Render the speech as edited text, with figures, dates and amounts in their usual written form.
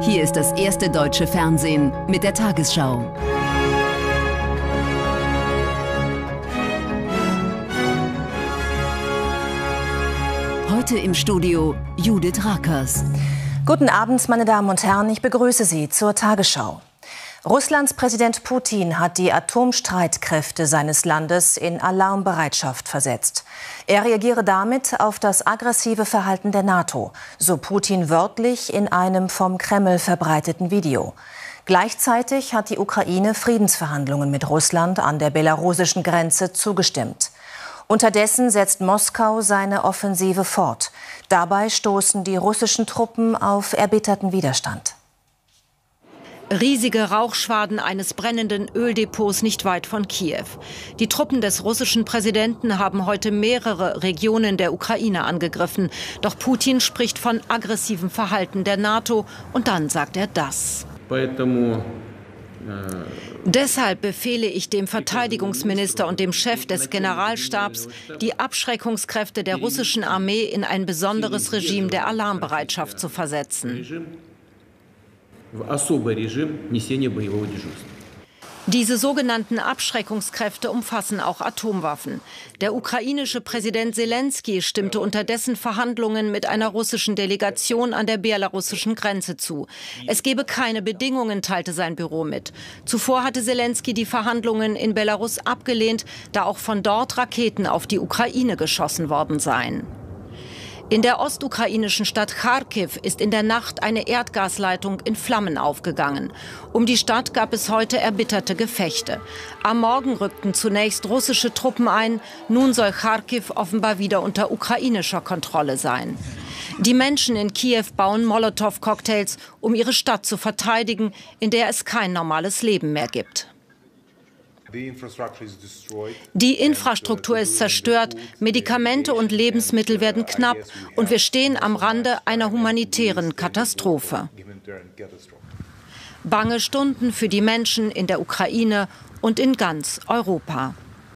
Hier ist das erste deutsche Fernsehen mit der Tagesschau. Heute im Studio Judith Rakers. Guten Abend, meine Damen und Herren, ich begrüße Sie zur Tagesschau. Russlands Präsident Putin hat die Atomstreitkräfte seines Landes in Alarmbereitschaft versetzt. Er reagiere damit auf das aggressive Verhalten der NATO, so Putin wörtlich in einem vom Kreml verbreiteten Video. Gleichzeitig hat die Ukraine Friedensverhandlungen mit Russland an der belarussischen Grenze zugestimmt. Unterdessen setzt Moskau seine Offensive fort. Dabei stoßen die russischen Truppen auf erbitterten Widerstand. Riesige Rauchschwaden eines brennenden Öldepots nicht weit von Kiew. Die Truppen des russischen Präsidenten haben heute mehrere Regionen der Ukraine angegriffen. Doch Putin spricht von aggressivem Verhalten der NATO und dann sagt er das. Deshalb befehle ich dem Verteidigungsminister und dem Chef des Generalstabs, die Abschreckungskräfte der russischen Armee in ein besonderes Regime der Alarmbereitschaft zu versetzen. Diese sogenannten Abschreckungskräfte umfassen auch Atomwaffen. Der ukrainische Präsident Selenskyj stimmte unterdessen Verhandlungen mit einer russischen Delegation an der belarussischen Grenze zu. Es gebe keine Bedingungen, teilte sein Büro mit. Zuvor hatte Selenskyj die Verhandlungen in Belarus abgelehnt, da auch von dort Raketen auf die Ukraine geschossen worden seien. In der ostukrainischen Stadt Charkiw ist in der Nacht eine Erdgasleitung in Flammen aufgegangen. Um die Stadt gab es heute erbitterte Gefechte. Am Morgen rückten zunächst russische Truppen ein. Nun soll Charkiw offenbar wieder unter ukrainischer Kontrolle sein. Die Menschen in Kiew bauen Molotow-Cocktails, um ihre Stadt zu verteidigen, in der es kein normales Leben mehr gibt. Die Infrastruktur ist zerstört, Medikamente und Lebensmittel werden knapp und wir stehen am Rande einer humanitären Katastrophe. Bange Stunden für die Menschen in der Ukraine und in ganz Europa.